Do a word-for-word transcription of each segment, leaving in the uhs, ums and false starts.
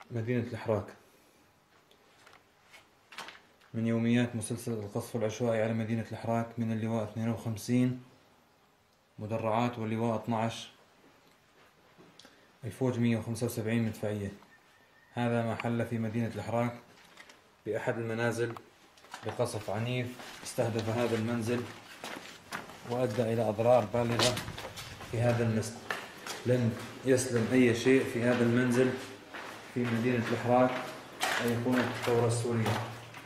مدينة الحراك. من يوميات مسلسل القصف العشوائي على مدينة الحراك من اللواء اثنين وخمسين مدرعات واللواء اثني عشر الفوج مئة وخمسة وسبعين مدفعية. هذا ما حل في مدينة الحراك بأحد المنازل بقصف عنيف استهدف هذا المنزل وأدى إلى أضرار بالغة في هذا المنزل. لم يسلم أي شيء في هذا المنزل في مدينة الحراك أيقونة الثورة السورية.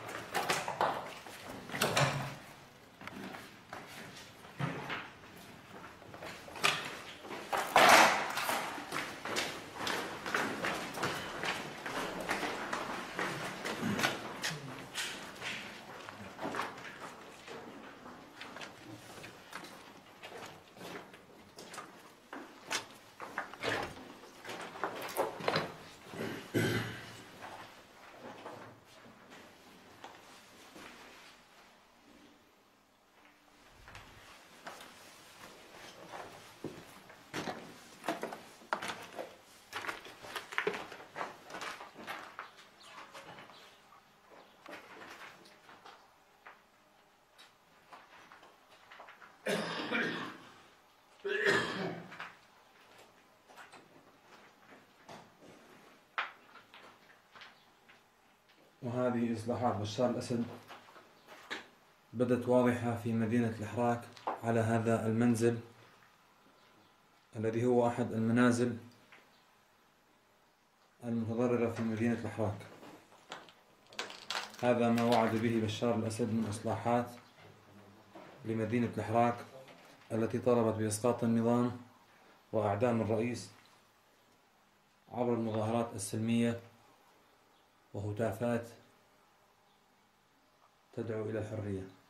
وهذه إصلاحات بشار الأسد بدت واضحة في مدينة الحراك على هذا المنزل الذي هو أحد المنازل المتضررة في مدينة الحراك. هذا ما وعد به بشار الأسد من إصلاحات لمدينة الحراك التي طالبت بإسقاط النظام وأعدام الرئيس عبر المظاهرات السلمية وهتافات تدعو إلى الحرية.